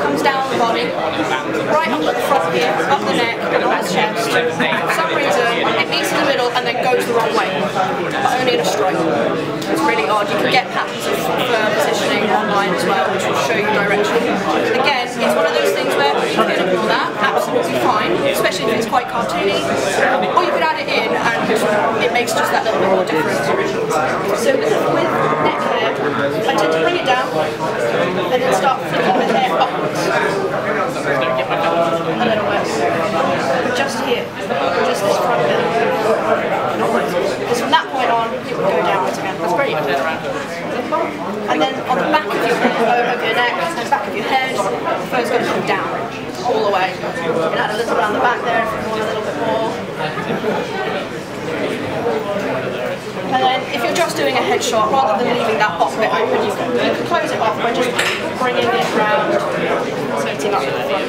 comes down the body, right up at the front here, up the neck, and on his chest. For some reason, it meets in the middle and then goes the wrong way, but only in a stripe. It's really odd. You can get patterns of positioning online as well, which will show you direction. Again, it's one of those things where you can ignore that, absolutely fine, especially if it's quite cartoony, or you could add it in and it makes just that little bit more difference. So with neck hair, I tend to bring it down and then start flicking the hair upwards. A little bit. Just here, just this front bit. Because from that point on, it will go downwards again. That's great. And then on the back of your head, over your neck, and the back of your head, the fur's going to come down all the way. You can add a little bit on the back there if you want a little bit more. And then if you're just doing a headshot, rather than leaving that bottom bit open, you can close it off by just bringing it round, setting up the front.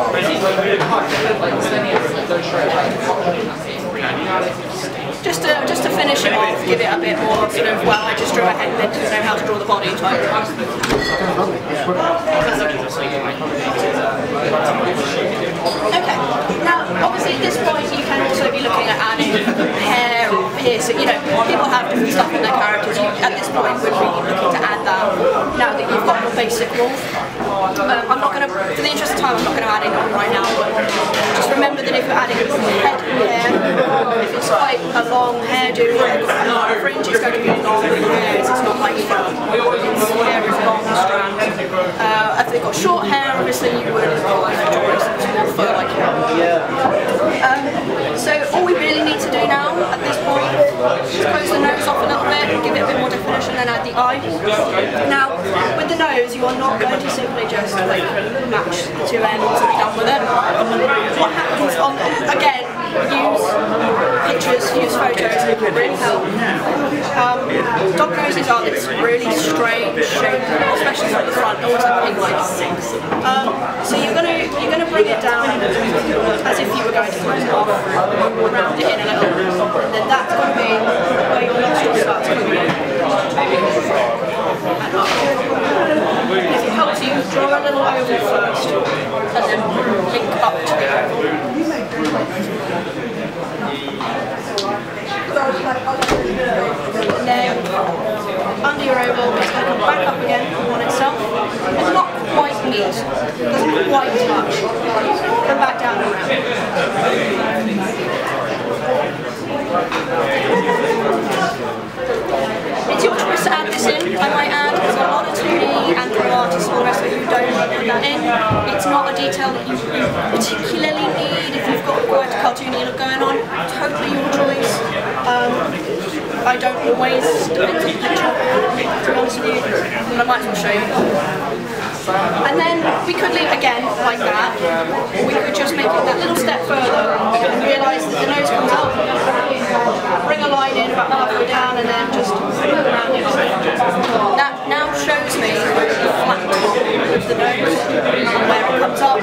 Just to finish it off, give it a bit more sort of, well, I just drew a head and then didn't know how to draw the body type. Okay, now obviously at this point you can also be looking at adding hair or piercing, you know, people have different stuff in their characters. At this point we're really looking to add that now that you've got your basic wolf. I'm not going to, for the interest of time, I'm not going to add it on right now, but just remember that if you're adding head and hair, if it's quite a long hairdo with a long fringe, it's going to be long hairs, it's not like fur. Its hair is long strand. If they've got short hair, obviously you would draw some more fur-like hair. So all we really need to do now, at this point, is close the nose off a little bit, give it a bit more definition, and add the eye. Now, with the nose, you are not going to simply just like match the two ends and be done with it. What happens on, again, use pictures, use photos, it will really help. Dog noses are this really strange shape, especially from the front, almost like pig-like. So you're gonna bring it down as if you were going to close it off, round it in a little, and then that's going to be where your nostril starts coming in. And up. If it helps you, draw a little oval first, and then link up to the oval. And then under your oval, it's going to come back up again on itself. It's not quite neat, doesn't quite touch. Come back down and around. It's your choice to add this in, I might add. There's a lot of 2D and 3D artists and all the rest of it who don't put that in. It's not a detail that you particularly need if you've got quite a cartoony look going on. Totally your choice. I don't always depend on the picture, to be honest with you, but I might as well show you. And then we could leave again like that. We could just make it that little step further and realise that the nose comes up, bring a line in about halfway down and then just around it. That now shows me the flat top of the nose and where it comes up.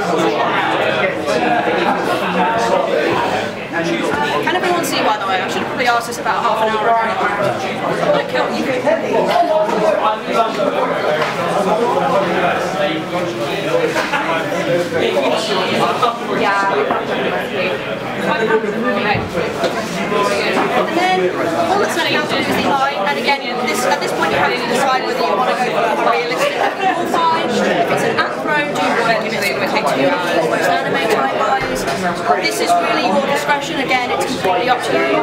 Can everyone see, by the way? I should have probably asked this about half an hour ago. Yeah. And then all that's going to have to do is the eye, and again, at this point you have to decide whether you want to go for a realistic wolf eye. If it's an afro, do you want to give it some cartoony or anime type eyes? This is really your discretion. Again, it's completely up to you.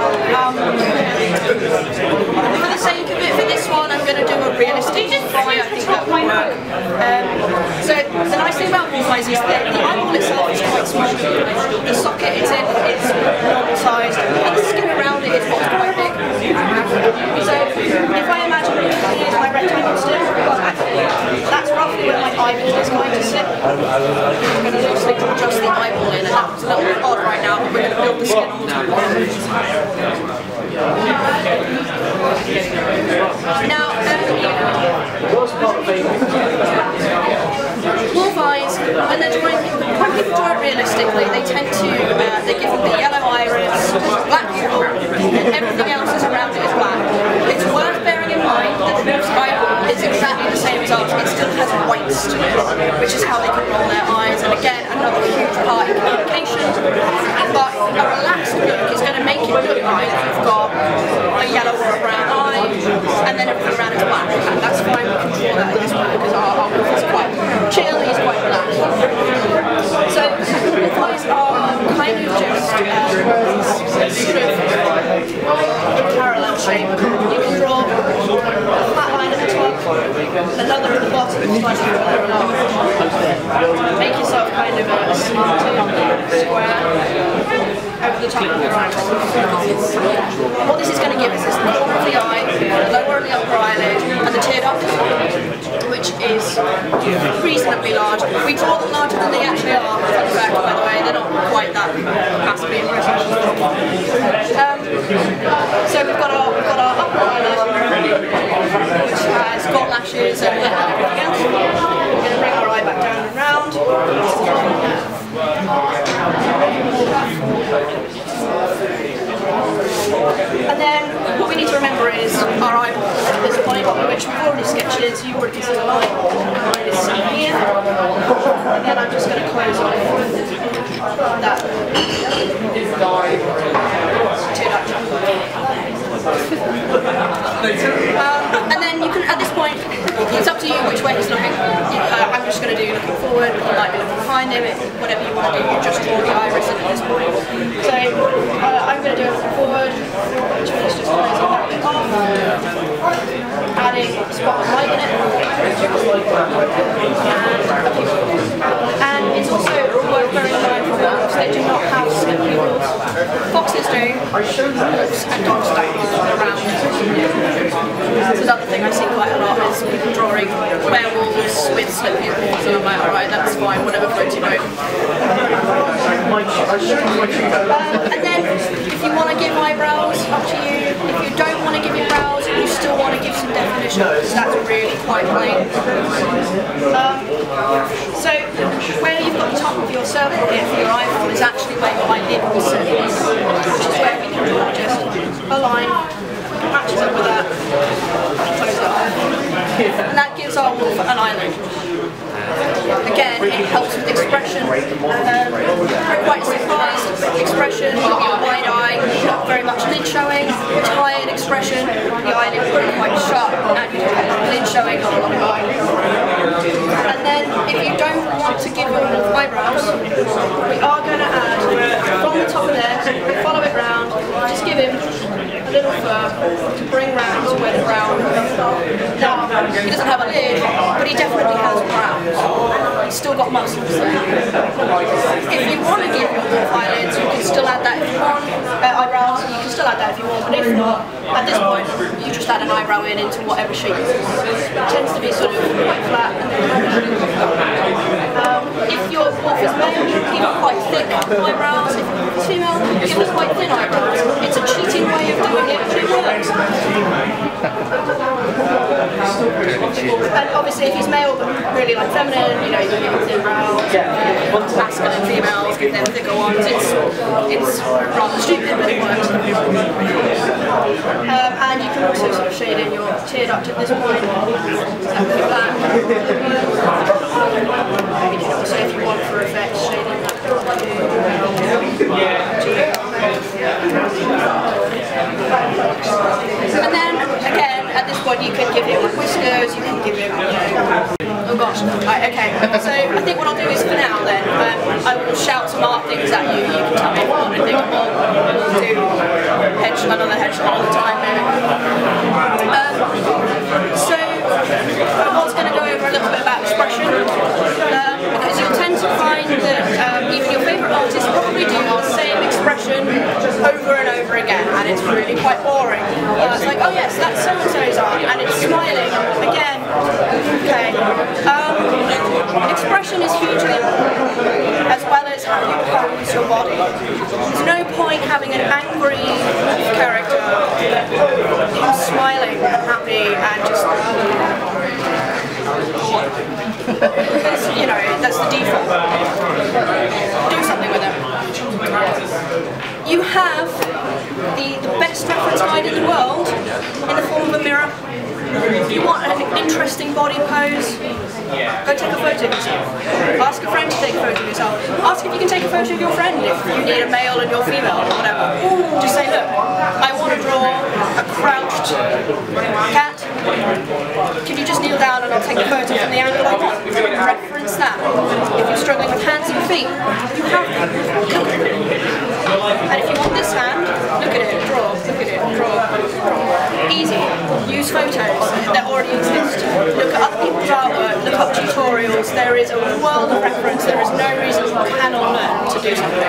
For the sake of it, for this one, I'm going to do a realistic wolf eye. I think that would work. So the nice thing about wolf eyes is that the eyeball itself is quite small. The socket it's in is normal sized, and the skin around it is what's quite big. So if I imagine using my rectangle stick, that's roughly where my eyeball is going to sit. I'm going to loosely adjust the eyeball in, and that's a little bit odd right now, but we're going to build the skin on the top of it. Now, wolf eyes, when they're drawing, when people draw it realistically, they tend to, they give them the yellow iris, black pupil, and everything else is around it is black. It's worth bearing in mind that the wolf's eyeball is exactly the same as ours. It still has weights to it, which is how they can roll their eyes. And again, another huge part in communication. But a relaxed look is going to make it look like you've got a yellow or a brown eye, and then everything around is black. And that's fine, we can draw that in this way because our wolf is quite chill, he's quite relaxed. So wolf eyes are kind of just sort of parallel shape. You can draw a flat line at the top, another at the bottom, slightly further along. Make yourself kind of a slanted square over the top of your eye. What this is going to give us is the corner of the eye, the lower and the upper eyelid, and the tear duct, which is reasonably large. We draw them larger than they actually are. Fun fact, by the way, they're not quite that massively impressive. So we've got our upper eyelid, which has got lashes and everything else. We're going to bring our eye back down and round. And then what we need to remember is our eyeball at this point, which we've already sketched in, so you already can see the line. The line is seen here. And then I'm just going to close off that tear duct. And then you can, at this point, it's up to you which way he's looking. I'm just going to do looking forward, you might be looking behind him, whatever you want to do, you just draw the iris in at this point. So I'm going to do it looking forward, which means just closing that bit off, adding a spot of light in it, and it's also worth bearing in mind for wolves, they do not have slippery rules. Foxes do, wolves and dogs don't around. That's another thing I see quite a lot is people drawing werewolves with slippery rules, and I'm like, alright, that's fine, whatever floats your boat. And then, if you want to give eyebrows, up to you. If you don't want to give your brows, you still want to give some definition, because that's really quite plain. So, where you've got the top of your circle here for your eyeball is actually where your eyelid will sit, which is where we can draw just a line, matches up with that, close it off. And that gives our wolf an eyelid. Again, it helps with expression. Quite a surprised expression, you'll be a wide eye, not very much lid showing, tired expression, the eyelid will be quite sharp and lid showing not a lot of eye. And then, if you don't want to give your wolf eyebrows, we are going to add, from the top of there, follow it round, just give him a little fur to bring round to where the brown is. Now, he doesn't have a lid, but he definitely has brows. He's still got muscles there. If you want to give your wolf eyelids, you can still add that if you want. Eyebrows, you can still add that if you want, but if not, at this point, you just add an eyebrow in into whatever shape you want. It tends to be sort of quite flat. If your wolf is male, give them quite thick eyebrows. If it's female, give them quite thin eyebrows. It's a cheating way of doing it, but it works. And obviously, if he's male but really like feminine, you know, you can give him thin brows. Masculine females give them thicker ones. It's rather stupid, but it works. And you can also sort of shade in your tear duct at this point. Exactly black. You can also, if you want for effect, shade in that. And then, again, at this point you can give him whiskers, you can give him, you know, oh gosh, right, okay. So I think what I'll do is for now then, I will shout some art things at you, you can tell me if you want anything, or do another headshot at a time maybe. So I was going to go over a little bit about expression, because you'll tend to find that even your favourite artists probably do the same expression over and over again, and it's really quite boring. It's like, oh yes, that's so-and-so's art, and it's smiling again. Okay. Expression is hugely important, as well as how you pose your body. There's no point having an angry character who's smiling and happy and just because, you know, that's the default. Do something with it. You have the best reference guide in the world in the form of a mirror. If you want an interesting body pose, go take a photo of yourself. Ask a friend to take a photo of yourself. Ask if you can take a photo of your friend if you need a male and you're female or whatever. Just say, look, I want to draw a crouched cat. Can you just kneel down and I'll take the photo from the angle I want? Reference that. If you're struggling with hands and feet, you have them. And if you want this hand, look at it, draw, look at it, draw. Easy. Use photos that already exist. Look at other people's artwork, look up tutorials. There is a world of reference. There is no reason you cannot learn to do something.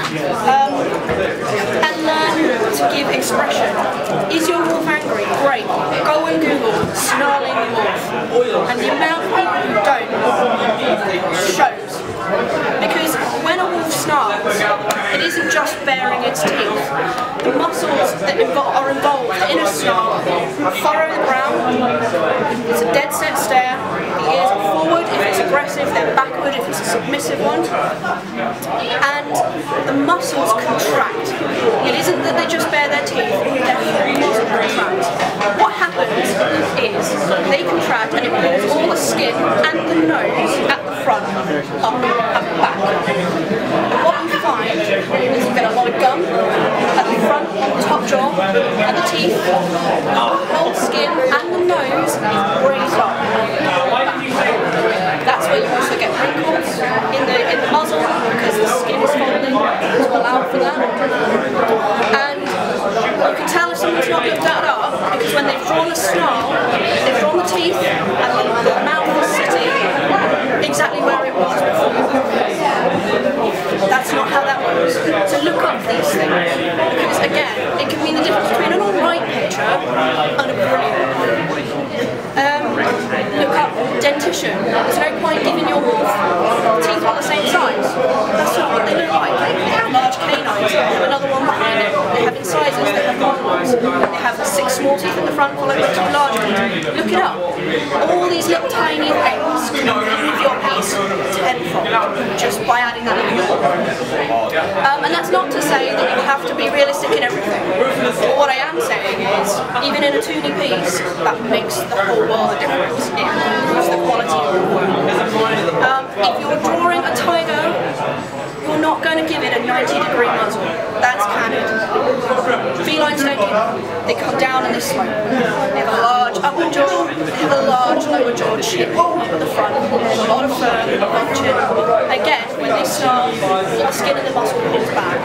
And learn to give expression. Is your wolf angry? Great. Go and Google snarling wolf. And the amount of people who don't shows. Because when a wolf snarls, it isn't just baring its teeth. The muscles that are involved in a snarl furrow the ground. It's a dead set stare. The ears are forward if it's aggressive, they're backward if it's a submissive one. And the muscles contract. It isn't that they just bare their teeth, their whole muscle contracts. What happens is they contract and it pulls all the skin and the nose at the front up and back. And what you find is you get a lot of gum at the front, on the top jaw, and the teeth. The whole skin and the nose is raised up. That's where you also get wrinkles in the muzzle because the skin is folding to allow for that. And you can tell if someone's not looked that up because when they've drawn a snarl, they've drawn the teeth and the mouth is sitting exactly where it was before. That's not how that works. So look up these things because again, it can mean the difference between an alright picture and a brilliant one. Look up dentition. There's no point giving your wolf teeth are the same size. That's not what they look like. They have large canines, they have another one behind it, they have incisors, they have molars, they have 6 small teeth at the front followed by 2 large ones. Look it up. All these little tiny things can improve your piece tenfold just by adding that little bit. And that's not to say that you have to be realistic in everything. But what I am saying is, even in a 2D piece, that makes the whole world a difference. It improves the quality of the work. If you're drawing a tiger, you're not going to give it a 90-degree muzzle. That's canon. Felines don't do that. They come down and they slope. They have a large upper jaw, they have a large lower jaw chip up at the front. There's a lot of fur, a lot of chin. Again, when they snarl, the skin and the muscle pulls back.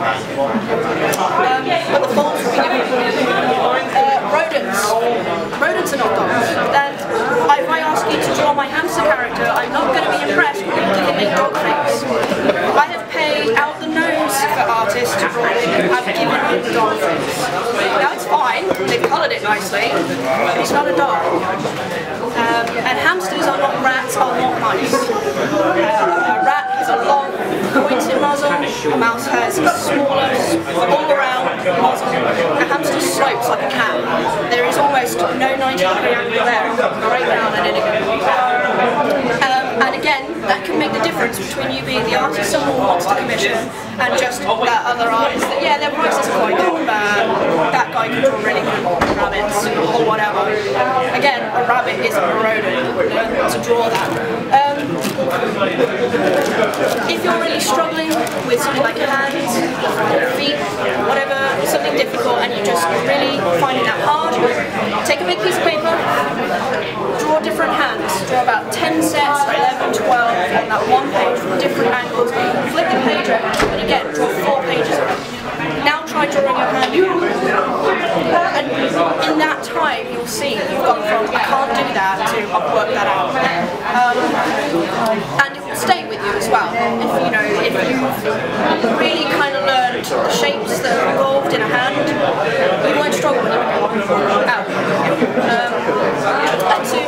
But the folds will be different. Rodents are not dogs. And if I ask you to draw my hamster character, I'm not going to be impressed when you give me a dog face. I have paid out the nose for artists to draw it and I've given him the dog face. Now it's fine, they've coloured it nicely, but it's not a dog. And hamsters are not rats, are not mice. A rat has a long, pointed muzzle, a mouse has a smaller, all-around muzzle. A hamster slopes like a cat. There is almost no 90-degree angle there, right down at any and again, that can make the difference between you being the artist someone wants to commission and just that other artist that, yeah, their price is quite good, but that guy can draw really good rabbits or whatever. Again, a rabbit isn't a rodent, learn to draw that. If you're really struggling with something like hands, feet, whatever, something difficult and you just really finding that hard, take a big piece of paper, draw different hands, draw about 10 sets, 11, 12 on that one page from different angles, flip the page over, and again, draw 4 pages of it. Now try drawing your hand again. And in that time, you'll see you've gone from, I can't do that, to I'll work that out. And it will stay with you as well. If you've really kind of learned the shapes that are involved in a hand, you won't struggle with it out. And to